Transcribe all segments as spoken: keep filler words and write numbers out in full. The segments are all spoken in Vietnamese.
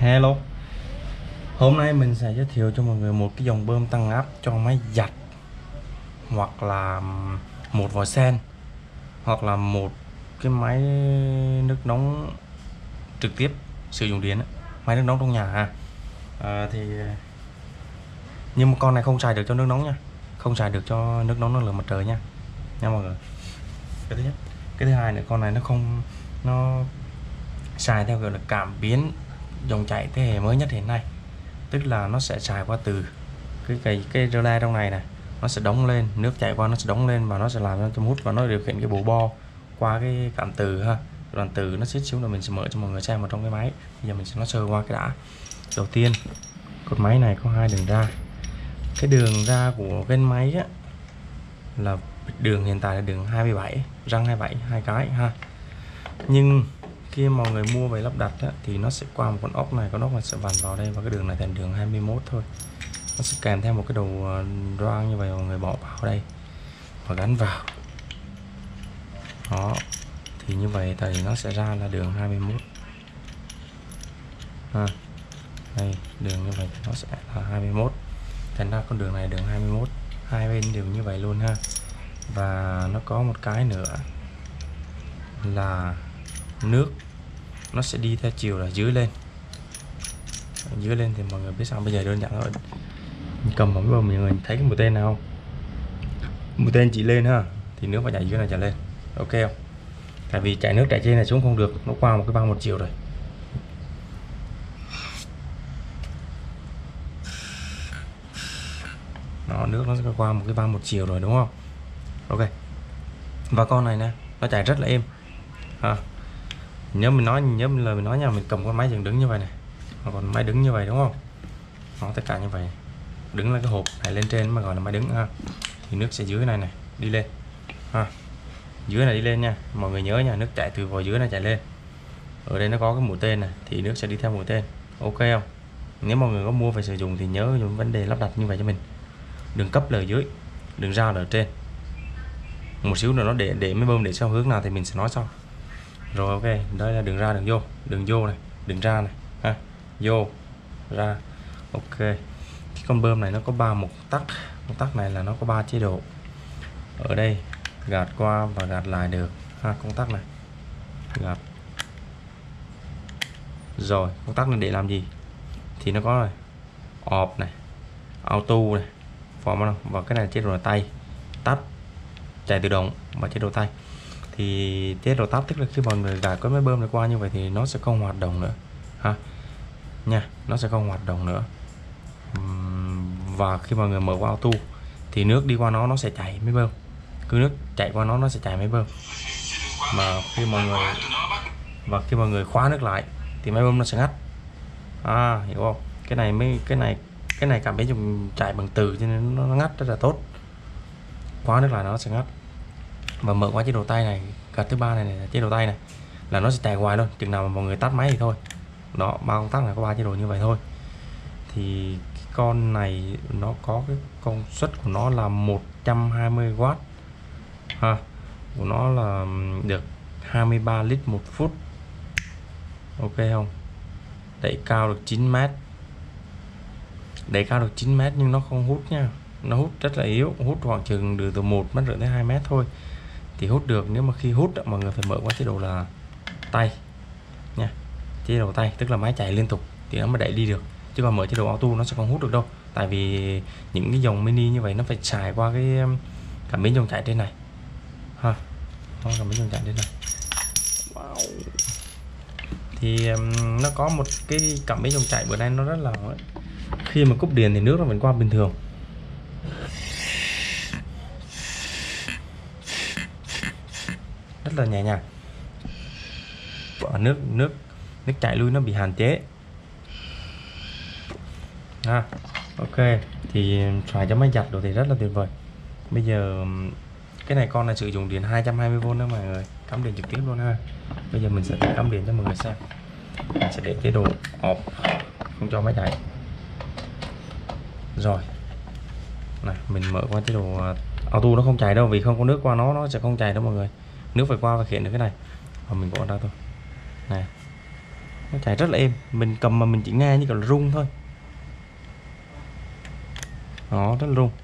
Hello, hôm nay mình sẽ giới thiệu cho mọi người một cái dòng bơm tăng áp cho máy giặt, hoặc là một vòi sen, hoặc là một cái máy nước nóng trực tiếp sử dụng điện, máy nước nóng trong nhà ha. À, thì nhưng mà con này không xài được cho nước nóng nha, không xài được cho nước nóng năng lượng mặt trời nha, nha mọi người. Cái thứ nhất, cái thứ hai nữa, con này nó không nó xài theo kiểu là cảm biến dòng chảy thế hệ mới nhất hiện nay, tức là nó sẽ xài qua từ cái cái cái rơ le trong này này, nó sẽ đóng lên, nước chảy qua nó sẽ đóng lên và nó sẽ làm cho hút, và nó điều khiển cái bộ bo qua cái cảm từ ha, đoạn từ nó xích xuống rồi mình sẽ mở cho mọi người xem vào trong cái máy. Bây giờ mình sẽ nói sơ qua cái đã. Đầu tiên, con máy này có hai đường ra. Cái đường ra của cái máy á, là đường hiện tại là đường hai mươi bảy, răng hai mươi bảy, hai cái ha. Nhưng khi mọi người mua về lắp đặt á, thì nó sẽ qua một con ốc này, con ốc này sẽ vặn vào đây và cái đường này thành đường hai mươi mốt thôi. Nó sẽ kèm theo một cái đầu đoan như vậy, mọi người bỏ vào đây và gắn vào đó, thì như vậy thì nó sẽ ra là đường hai mươi mốt ha. Đây, đường như vậy thì nó sẽ là hai mươi mốt, thành ra con đường này đường hai mươi mốt, hai bên đều như vậy luôn ha. Và nó có một cái nữa là nước nó sẽ đi theo chiều là dưới lên, dưới lên thì mọi người biết sao. Bây giờ đơn giản thôi, cầm vào cái bơm mọi người thấy cái mũi tên nào không? Mũi tên chỉ lên ha, thì nước phải chảy dưới này trở lên, ok không? Tại vì chảy nước chảy trên này xuống không được, nó qua một cái băng một chiều rồi. Đó, nước nó sẽ qua một cái băng một chiều rồi đúng không? Ok. Và con này nè, nó chạy rất là êm ha. Nhớ mình nói, nhớ lời mình nói nha, mình cầm con máy dừng đứng như vậy này, còn máy đứng như vậy đúng không? Nó tất cả như vậy, đứng là cái hộp này lên trên mà gọi là máy đứng ha. Thì nước sẽ dưới này này đi lên ha, dưới này đi lên nha mọi người nhớ nha, nước chảy từ vòi dưới này chạy lên. Ở đây nó có cái mũi tên này thì nước sẽ đi theo mũi tên, ok không? Nếu mọi người có mua phải sử dụng thì nhớ những vấn đề lắp đặt như vậy cho mình. Đường cấp là ở dưới, đường ra là ở trên. Một xíu nữa nó để để mấy bơm để theo hướng nào thì mình sẽ nói sau. Rồi ok, đây là đường ra đường vô, đường vô này, đường ra này ha, vô ra. Ok, cái con bơm này nó có ba mục tắc, mục tắc này là nó có ba chế độ. Ở đây gạt qua và gạt lại được ha, công tắc này gạt. Rồi công tắc này để làm gì thì nó có này, off này, auto này, form và cái này chế độ là tay tắt, chạy tự động và chế độ tay. Thì chế độ tắt tức là khi mọi người gạt cái máy bơm này qua như vậy thì nó sẽ không hoạt động nữa ha nha, nó sẽ không hoạt động nữa. Và khi mọi người mở qua auto thì nước đi qua nó nó sẽ chảy máy bơm, cứ nước chạy qua nó nó sẽ chảy máy bơm. Mà khi mọi người và khi mọi người khóa nước lại thì máy bơm nó sẽ ngắt, à hiểu không? Cái này mới cái này cái này cảm biến dùng chạy bằng từ cho nên nó, nó ngắt rất là tốt. Khóa nước lại nó sẽ ngắt. Và mở qua chế độ tay này, cả thứ ba này, này là chế độ tay này, là nó sẽ chạy hoài luôn, chừng nào mà mọi người tắt máy thì thôi. Đó, ba công tắc này có ba chế độ như vậy thôi. Thì cái con này nó có cái công suất của nó là một trăm hai mươi oát ha, của nó là được hai mươi ba lít một phút, ok không? Đẩy cao được chín mét, đẩy cao được chín mét nhưng nó không hút nha, nó hút rất là yếu, hút khoảng chừng từ từ một mét rưỡi đến hai mét thôi thì hút được. Nếu mà khi hút mọi người phải mở qua chế độ là tay nha, chế độ tay tức là máy chạy liên tục thì nó mới đẩy đi được, chứ còn mở chế độ auto nó sẽ không hút được đâu. Tại vì những cái dòng mini như vậy nó phải xài qua cái cảm biến dòng chảy trên này ha, nó cảm biến dòng chảy trên này. Wow. Thì um, nó có một cái cảm biến dòng chảy bữa nay nó rất là, khi mà cúp điện thì nước nó vẫn qua bình thường. Rất là nhẹ nhàng. Và nước nước nước chảy lui nó bị hạn chế ha. Ok, thì xài cho máy giặt đồ thì rất là tuyệt vời. Bây giờ cái này con này sử dụng điện hai trăm hai mươi vôn đó mọi người, cắm điện trực tiếp luôn ha. Bây giờ mình sẽ cắm điện cho mọi người xem. Mình sẽ để chế độ off, không cho máy chạy. Rồi này, mình mở qua chế độ auto, nó không chạy đâu vì không có nước qua nó nó sẽ không chạy đâu mọi người. Nước phải qua và khiển được cái này và mình bỏ ra thôi này, nó chạy rất là êm, mình cầm mà mình chỉ nghe như kiểu là rung thôi. Đó, rất là rung.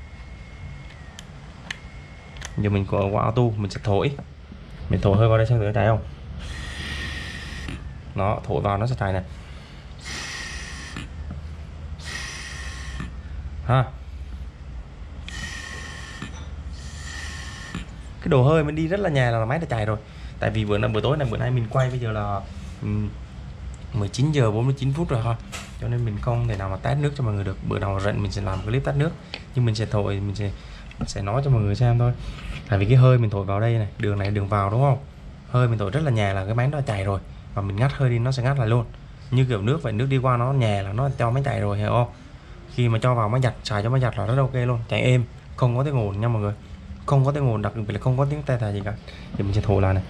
Giờ mình có qua auto, mình sẽ thổi, mình thổi hơi vào đây xem thử chạy không. Nó thổi vào nó sẽ chạy này ha. Cái đồ hơi mình đi rất là nhẹ là máy đã chạy rồi. Tại vì bữa nay buổi tối này bữa nay mình quay bây giờ là mười chín giờ bốn mươi chín phút rồi ha, cho nên mình không thể nào mà test nước cho mọi người được. Bữa nào rảnh mình sẽ làm clip test nước, nhưng mình sẽ thổi, mình sẽ mình sẽ nói cho mọi người xem thôi. Tại vì cái hơi mình thổi vào đây này, đường này đường vào đúng không, hơi mình thổi rất là nhẹ là cái máy nó chạy rồi, và mình ngắt hơi đi nó sẽ ngắt lại luôn, như kiểu nước vậy. Nước đi qua nó nhẹ là nó cho máy chạy rồi, hiểu không? Khi mà cho vào máy giặt, xài cho máy giặt là rất ok luôn, chạy êm, không có tiếng ồn nha mọi người, không có tiếng ồn, đặc biệt là không có tiếng te tè gì cả. Thì mình sẽ thổi lại này.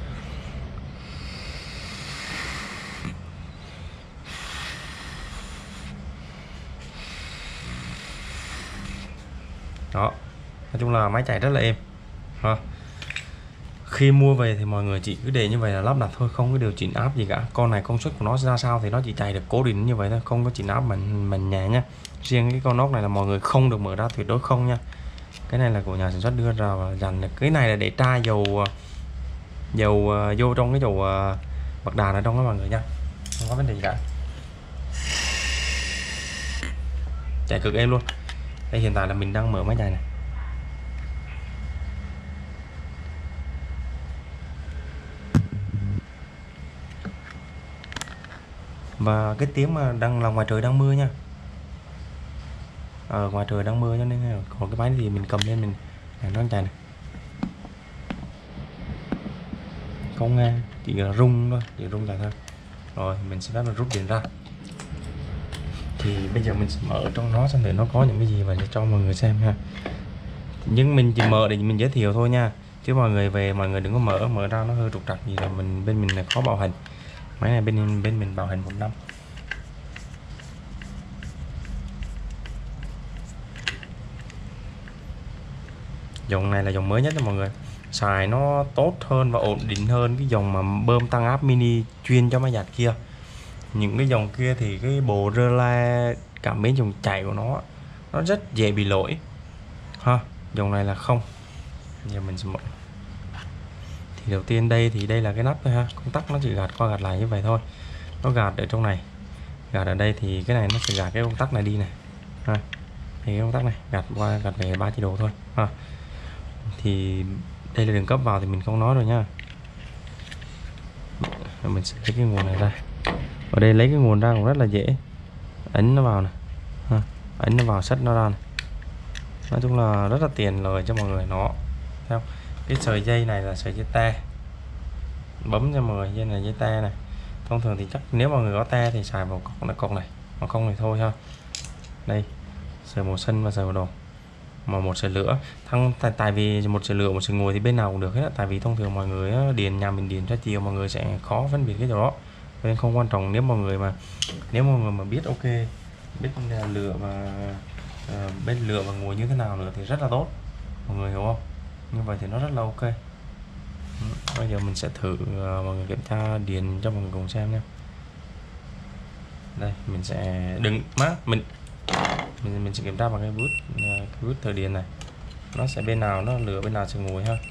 Đó, nói chung là máy chạy rất là êm ha. Khi mua về thì mọi người chỉ cứ để như vậy là lắp đặt thôi, không có điều chỉnh áp gì cả. Con này công suất của nó ra sao thì nó chỉ chạy được cố định như vậy thôi, không có chỉnh áp mình mình nhẹ nhá. Riêng cái con nóc này là mọi người không được mở ra, tuyệt đối không nha. Cái này là của nhà sản xuất đưa ra và dành được. Cái này là để tra dầu dầu vô trong cái dầu bạc đàn ở trong đó mọi người nha, không có vấn đề gì cả. Chạy cực êm luôn. Đây hiện tại là mình đang mở máy chạy này. Và cái tiếng mà đang là ngoài trời đang mưa nha, ở ngoài trời đang mưa cho nên còn cái máy thì mình cầm lên mình nó chạy này, không nghe, chỉ là rung thôi, chỉ rung chạy thôi. Rồi mình sẽ bắt đầu rút điện ra. Thì bây giờ mình sẽ mở trong nó xem thử nó có những cái gì và để cho mọi người xem ha. Nhưng mình chỉ mở để mình giới thiệu thôi nha, chứ mọi người về mọi người đừng có mở mở ra nó hơi trục trặc gì là mình bên mình là khó bảo hành. Máy này bên bên mình bảo hành một năm. Dòng này là dòng mới nhất cho mọi người, xài nó tốt hơn và ổn định hơn cái dòng mà bơm tăng áp mini chuyên cho máy giặt kia. Những cái dòng kia thì cái bộ rơ la cảm biến dòng chạy của nó nó rất dễ bị lỗi ha. Dòng này là không. Giờ mình sẽ mở. Thì đầu tiên đây thì đây là cái nắp thôi ha, công tắc nó chỉ gạt qua gạt lại như vậy thôi, nó gạt ở trong này, gạt ở đây thì cái này nó sẽ gạt cái công tắc này đi này ha. Thì cái công tắc này gạt qua gạt về ba chế độ thôi ha. Thì đây là đường cấp vào thì mình không nói rồi nha. Mình sẽ lấy cái nguồn này ra. Ở đây lấy cái nguồn ra cũng rất là dễ, ấn nó vào này ha. Ấn nó vào sắt nó ra này. Nói chung là rất là tiền lời cho mọi người. Nó theo cái sợi dây này là sợi dây te, bấm cho mọi người, dây này dây te này. Thông thường thì chắc nếu mọi người có te thì xài vào cọc này, cọc này, mà không thì thôi ha. Đây sợi màu xanh và sợi màu đồ, mà một sợi lửa thăng tại, tại vì một sợi lửa một sợi ngồi thì bên nào cũng được hết. Tại vì thông thường mọi người điền nhà mình điền cho chiều mọi người sẽ khó phân biệt cái chỗ đó, nên không quan trọng. Nếu mọi người mà nếu mọi người mà biết ok, biết lựa và uh, bên lựa và ngồi như thế nào nữa thì rất là tốt, mọi người hiểu không? Như vậy thì nó rất là ok. Bây giờ mình sẽ thử uh, mọi người kiểm tra điền cho mọi người cùng xem nha. Đây mình sẽ đừng má mình mình mình sẽ kiểm tra bằng cái bút uh, cái bút thời điền này, nó sẽ bên nào nó lựa bên nào sẽ ngồi ha.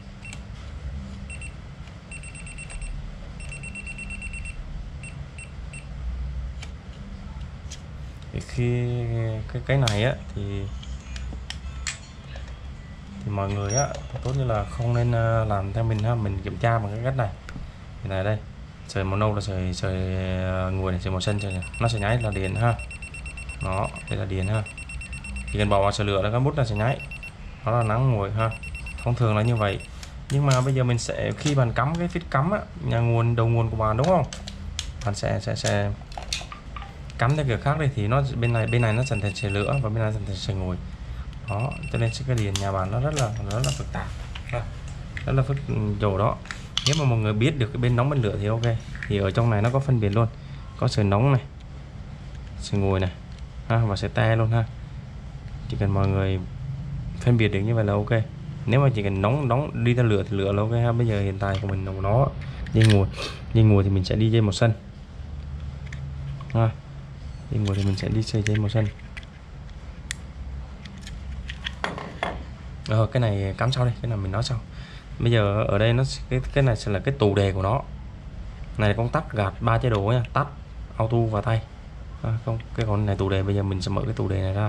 Thì khi cái cái này á thì thì mọi người á tốt như là không nên làm theo mình ha. Mình kiểm tra bằng cái cách này. Thì này đây, sợi màu nâu là sợi sợi ngồi này, sợi màu xanh sợi nó sẽ nháy là điện ha. Đó, đây là điện ha. Chỉ cần bỏ vào sợi lửa là cái bút là sẽ nháy. Đó là nắng ngồi ha. Thông thường là như vậy. Nhưng mà bây giờ mình sẽ khi bạn cắm cái phít cắm á, nhà nguồn đầu nguồn của bạn đúng không? Bạn sẽ sẽ sẽ cắm theo kiểu khác đây thì nó bên này bên này nó thành thành sợi lửa và bên này thành thành sợi ngồi. Đó, cho nên cái điện nhà bạn nó rất là rất là phức tạp, rất là phức chỗ đó. Nếu mà mọi người biết được cái bên nóng bên lửa thì ok. Thì ở trong này nó có phân biệt luôn, có sợi nóng này, sợi ngồi này ha, và sợi te luôn ha. Chỉ cần mọi người phân biệt được như vậy là ok. Nếu mà chỉ cần nóng nóng đi theo lửa thì lửa là ok ha. Bây giờ hiện tại của mình nó dây ngồi dây ngồi thì mình sẽ đi dây màu xanh ha. Đi ngồi thì mình sẽ đi chơi dây màu xanh. Ờ, cái này cắm sau đi, cái này mình nói sau. Bây giờ ở đây nó cái cái này sẽ là cái tủ đề của nó. Này là công tắc gạt ba chế độ nha, tắt, auto và tay. À, không, cái con này tủ đề, bây giờ mình sẽ mở cái tủ đề này ra.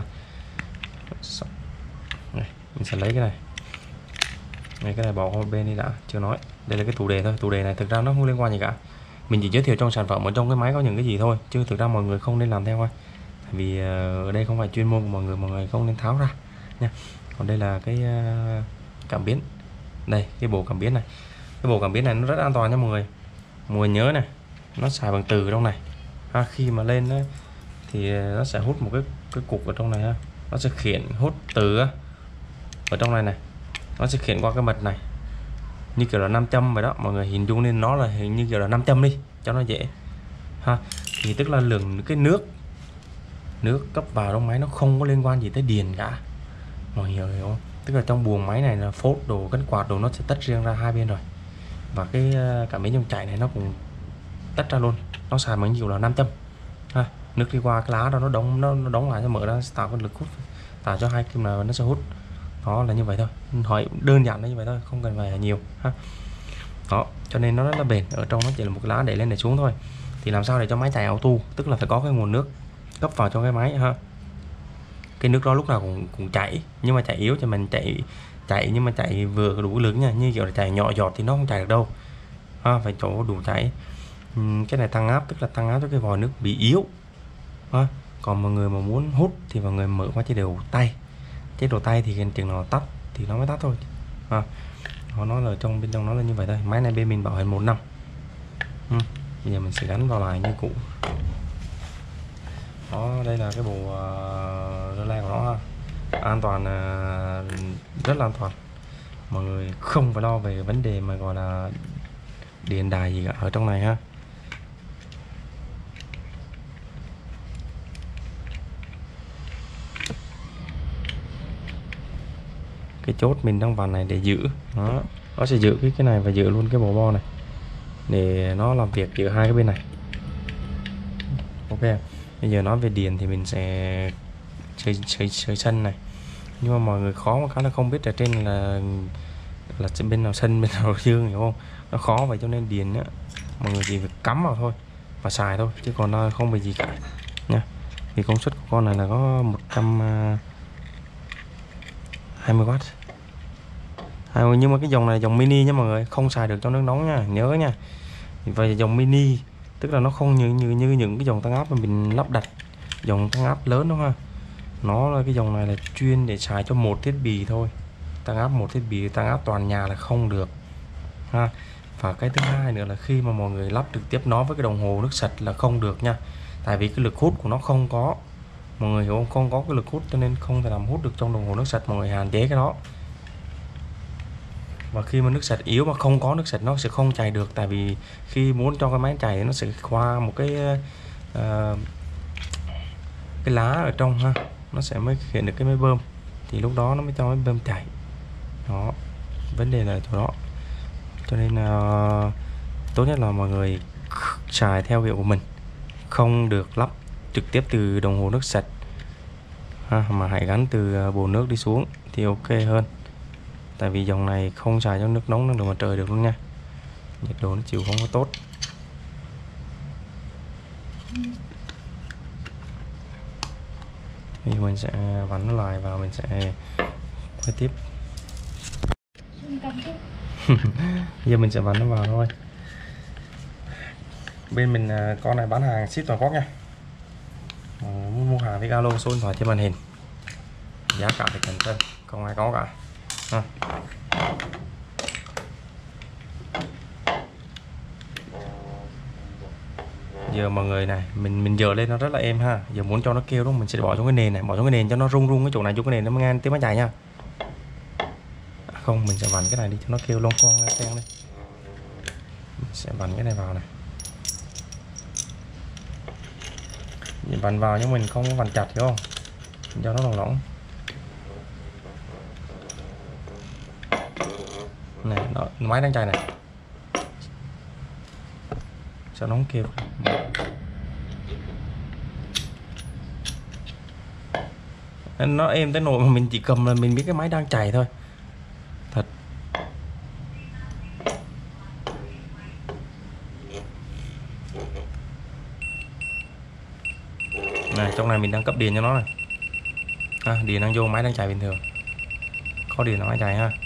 Này, mình sẽ lấy cái này. Này, cái này bỏ qua bên đi đã, chưa nói. Đây là cái tủ đề thôi, tủ đề này thực ra nó không liên quan gì cả. Mình chỉ giới thiệu trong sản phẩm ở trong cái máy có những cái gì thôi, chứ thực ra mọi người không nên làm theo thôi. Tại vì ở đây không phải chuyên môn của mọi người, mọi người không nên tháo ra nha. Còn đây là cái cảm biến. Đây, cái bộ cảm biến này. Cái bộ cảm biến này nó rất an toàn nha mọi người. Mọi người nhớ này, nó xài bằng từ trong này. Ha, khi mà lên đó, thì nó sẽ hút một cái cái cục ở trong này ha. Nó sẽ khiển hút từ ở trong này này. Nó sẽ khiển qua cái mật này. Như kiểu là nam châm vậy đó, mọi người hình dung nên nó là hình như kiểu là nam châm đi cho nó dễ. Ha, thì tức là lượng cái nước nước cấp vào trong máy nó không có liên quan gì tới điện cả. Mọi người hiểu không? Tức là trong buồng máy này là phốt đồ, cánh quạt đồ nó sẽ tách riêng ra hai bên rồi. Và cái cảm biến dòng chảy này nó cũng tách ra luôn. Nó xài bằng nhiều là nam châm. Ha, nước đi qua cái lá đó nó đóng nó, nó đóng lại cho mở ra, tạo cái lực hút, tạo cho hai kim này nó sẽ hút. Đó là như vậy thôi, hỏi đơn giản là như vậy thôi, không cần phải nhiều ha. Đó, cho nên nó rất là bền. Ở trong nó chỉ là một cái lá để lên để xuống thôi. Thì làm sao để cho máy chạy auto, tức là phải có cái nguồn nước cấp vào cho cái máy ha. Cái nước đó lúc nào cũng cũng chảy, nhưng mà chạy yếu cho mình chạy chạy nhưng mà chạy vừa đủ lực nha, như kiểu là chạy nhỏ giọt thì nó không chạy được đâu ha, phải chỗ đủ chảy. Uhm, cái này tăng áp, tức là tăng áp cho cái vòi nước bị yếu ha. Còn mọi người mà muốn hút thì mọi người mở qua chế độ tay. Chế độ tay thì chừng nào tắt thì nó mới tắt thôi ha. Nó nói là trong bên trong nó là như vậy thôi. Máy này bên mình bảo hành một năm. uhm. Bây giờ mình sẽ gắn vào lại như cũ. Đó, đây là cái bộ uh, relay của nó ha. An toàn, uh, rất là an toàn. Mọi người không phải lo về vấn đề mà gọi là điện đài gì cả ở trong này ha. Cái chốt mình đang vào này để giữ đó. Nó sẽ giữ cái cái này và giữ luôn cái bộ bo này để nó làm việc giữa hai cái bên này. Ok, bây giờ nói về điện thì mình sẽ chơi chơi chơi sân này. Nhưng mà mọi người khó một cái là không biết ở trên là là trên bên nào sân bên nào dương, hiểu không? Nó khó vậy cho nên điện á mọi người chỉ việc cắm vào thôi và xài thôi, chứ còn nó không bị gì cả nha. Thì công suất của con này là có một trăm hai mươi oát. À, nhưng mà cái dòng này dòng mini nha mọi người, không xài được trong nước nóng nha, nhớ nha. Và dòng mini tức là nó không như như như những cái dòng tăng áp mà mình lắp đặt dòng tăng áp lớn đúng không? Nó là cái dòng này là chuyên để xài cho một thiết bị thôi. Tăng áp một thiết bị, tăng áp toàn nhà là không được ha. Và cái thứ hai nữa là khi mà mọi người lắp trực tiếp nó với cái đồng hồ nước sạch là không được nha. Tại vì cái lực hút của nó không có, mọi người hiểu không? Không có cái lực hút cho nên không thể làm hút được trong đồng hồ nước sạch, mọi người hạn chế cái đó. Và khi mà nước sạch yếu mà không có nước sạch nó sẽ không chạy được. Tại vì khi muốn cho cái máy chạy nó sẽ qua một cái uh, cái lá ở trong ha, nó sẽ mới hiện được cái máy bơm, thì lúc đó nó mới cho máy bơm chạy. Đó, vấn đề là chỗ đó. Cho nên uh, tốt nhất là mọi người xài theo hiệu của mình, không được lắp trực tiếp từ đồng hồ nước sạch ha, mà hãy gắn từ bồn nước đi xuống thì ok hơn. Tại vì dòng này không xài cho nước nóng, nước mặt trời được luôn nha, nhiệt độ nó chịu không có tốt. Thì mình sẽ vặn nó lại và mình sẽ quay tiếp. Giờ mình sẽ vặn nó vào thôi. Bên mình con này bán hàng ship toàn quốc nha. Muốn mua hàng thì alo số điện thoại trên màn hình, giá cả thì cần cân, không ai có cả ha. Giờ mọi người này, mình mình giờ lên nó rất là êm ha. Giờ muốn cho nó kêu đúng, mình sẽ bỏ xuống cái nền này, bỏ xuống cái nền cho nó rung rung cái chỗ này, xuống cái nền nó mới nghe tiếng máy chạy nha. À, không, mình sẽ vặn cái này đi cho nó kêu lon con lên sen đi. Mình sẽ vặn cái này vào này. Mình vặn vào nhưng mình không có vặn chặt, hiểu không? Cho nó lỏng lỏng. Này, nó máy đang chạy này. Cho nó kêu. Nó êm tới nỗi mà mình chỉ cầm là mình biết cái máy đang chạy thôi. Thật. Này, trong này mình đang cấp điện cho nó này. À, điện đang vô, máy đang chạy bình thường. Có điện nó máy chạy ha.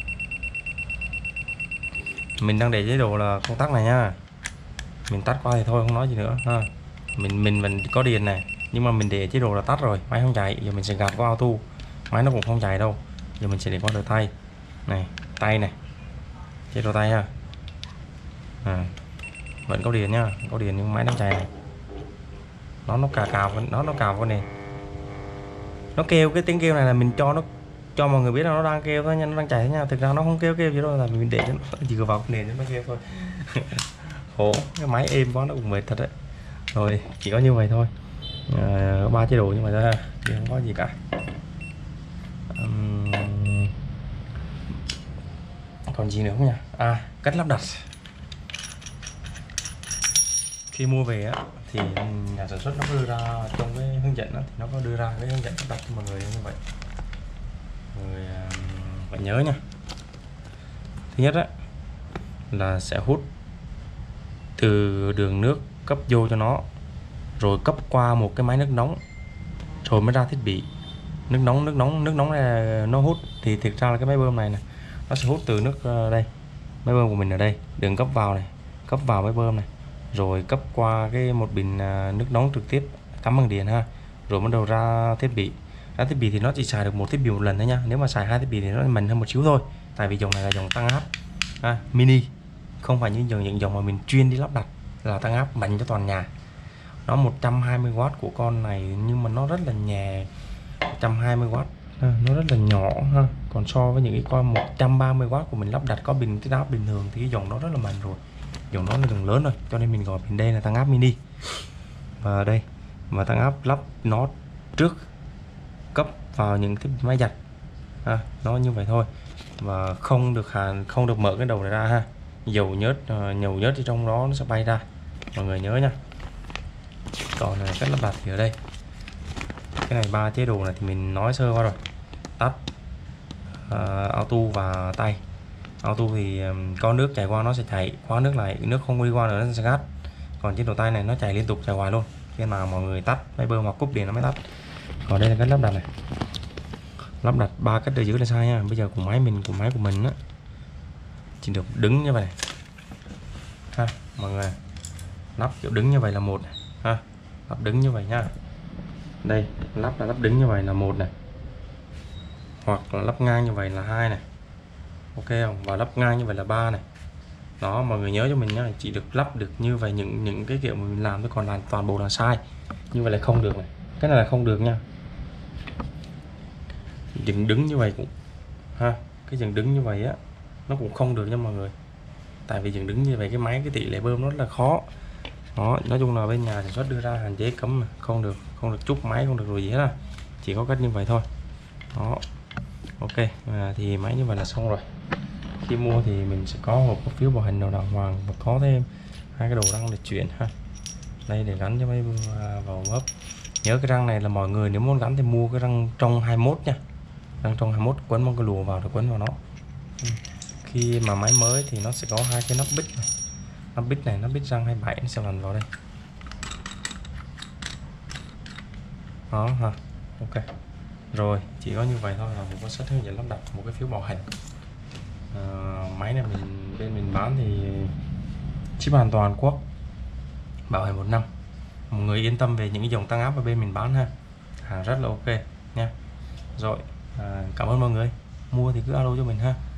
Mình đang để chế độ là công tắc này nha. Mình tắt qua thì thôi, không nói gì nữa ha. Mình mình mình có điện này, nhưng mà mình để chế độ là tắt rồi, máy không chạy. Giờ mình sẽ gạt qua auto, máy nó cũng không chạy đâu. Giờ mình sẽ để qua được tay này, tay này, chế độ tay ha. À, vẫn có điện nhá, có điện nhưng máy đang chạy này. Nó nó cào cào nó nó cào con này. Nó kêu, cái tiếng kêu này là mình cho nó cho mọi người biết là nó đang kêu thôi nha, nó đang chạy thôi nha. Thực ra nó không kêu kêu gì đâu, là mình để cho nó chỉ có vào nền cho nó kêu thôi. Khổ, cái máy êm quá nó cũng mệt thật đấy. Rồi chỉ có như vậy thôi, à, ba chế độ như vậy thôi, thì không có gì cả. Uhm... còn gì nữa không nhỉ? À, cách lắp đặt. Khi mua về á thì nhà sản xuất nó có đưa ra trong cái hướng dẫn đó, thì nó có đưa ra cái hướng dẫn lắp đặt cho mọi người như vậy. Mọi người phải nhớ nha. Thứ nhất á là sẽ hút từ đường nước cấp vô cho nó, rồi cấp qua một cái máy nước nóng, rồi mới ra thiết bị. Nước nóng nước nóng nước nóng này nó hút thì thực ra là cái máy bơm này này nó sẽ hút từ nước đây, máy bơm của mình ở đây, đường cấp vào này, cấp vào máy bơm này, rồi cấp qua cái một bình nước nóng trực tiếp cắm bằng điện ha, rồi bắt đầu ra thiết bị. Ra thiết bị thì nó chỉ xài được một thiết bị một lần thôi nha. Nếu mà xài hai thiết bị thì nó mạnh hơn một xíu thôi, tại vì dòng này là dòng tăng áp à, mini, không phải như dòng những dòng mà mình chuyên đi lắp đặt là tăng áp mạnh cho toàn nhà. Nó một trăm hai mươi oát của con này, nhưng mà nó rất là nhẹ. Một trăm hai mươi oát à, nó rất là nhỏ ha. Còn so với những cái con một trăm ba mươi oát của mình lắp đặt có bình tiết áp bình thường thì cái dòng đó rất là mạnh rồi. Dòng đó là dòng lớn rồi, cho nên mình gọi bên đây là tăng áp mini. Và đây, và tăng áp lắp nó trước cấp vào những cái máy giặt à, nó như vậy thôi. Và không được hàn không được mở cái đầu này ra ha. Dầu nhớt uh, dầu nhớt thì trong đó nó sẽ bay ra, mọi người nhớ nha. Còn này, cách lắp đặt thì ở đây, cái này ba chế độ này thì mình nói sơ qua rồi. Tắt, uh, auto và tay. Auto thì um, có nước chảy qua nó sẽ chạy, khóa nước lại, nước không đi qua nữa nó sẽ ngắt. Còn chế độ tay này nó chạy liên tục, chạy hoài luôn, khi nào mọi người tắt máy bơm hoặc cúp điện nó mới tắt. Còn đây là cách lắp đặt này. Lắp đặt ba cách ở dưới là sai nha. Bây giờ của máy mình của máy của mình á chỉ được đứng như vậy này ha, mọi người lắp kiểu đứng như vậy là một này ha, lắp đứng như vậy nha. Đây lắp là lắp đứng như vậy là một này, hoặc là lắp ngang như vậy là hai này, ok không? Và lắp ngang như vậy là ba này. Đó, mọi người nhớ cho mình nhá, chỉ được lắp được như vậy những những cái kiểu mình làm thôi, còn là toàn bộ là sai. Như vậy là không được này, cái này là không được nha. Dựng đứng như vậy cũng ha, cái dựng đứng như vậy á nó cũng không được nha mọi người. Tại vì dựng đứng như vậy cái máy cái tỷ lệ bơm nó rất là khó. Đó, nói chung là bên nhà sản xuất đưa ra hạn chế cấm mà không được, không được trúc máy, không được rồi gì hết á. Chỉ có cách như vậy thôi. Đó. Ok, à, thì máy như vậy là xong rồi. Khi mua thì mình sẽ có một cái phiếu bảo hành nào đàng hoàng và có thêm hai cái đồ răng để chuyển ha. Đây để gắn cho máy vào bóp. Nhớ cái răng này là mọi người nếu muốn gắn thì mua cái răng trong hai mốt nha. Răng trong hai mốt quấn một cái lùa vào để quấn vào nó. Khi mà máy mới thì nó sẽ có hai cái nắp bích này. Nắp bích này, nắp bích răng hai mươi bảy nó sẽ vặn vào đây. Đó ha. Ok. Rồi, chỉ có như vậy thôi là mình có set hướng dẫn lắp đặt một cái phiếu bảo hành. À, máy này mình bên mình bán thì ship hoàn toàn quốc, bảo hành một năm. Mọi người yên tâm về những cái dòng tăng áp ở bên mình bán ha, hàng rất là ok nha. Rồi, à, cảm ơn mọi người, mua thì cứ alo cho mình ha.